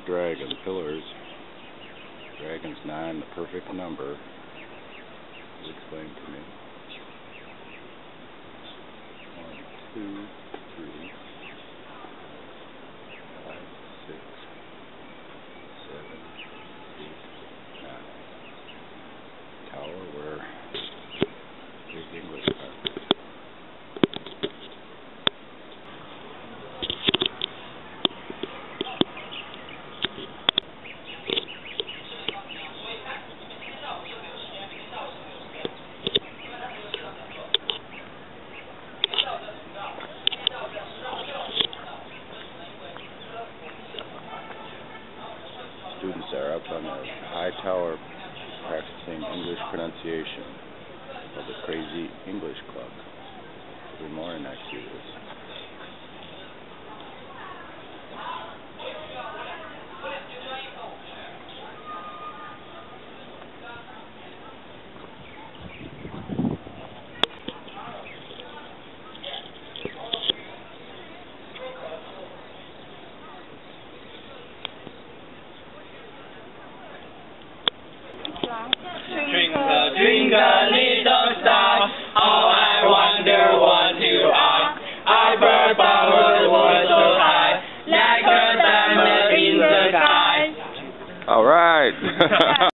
dragon pillars. Dragon's 9, the perfect number. You explained to me. 1, 2, 3, 5, 6, 7, 8, 9. Tower where big English park. Students are up on the high tower practicing English pronunciation of the Crazy English Club. Every morning I see this. Twinkle, twinkle, little star, how I wonder what you are. I bird power was so high, like a diamond in the sky. All right.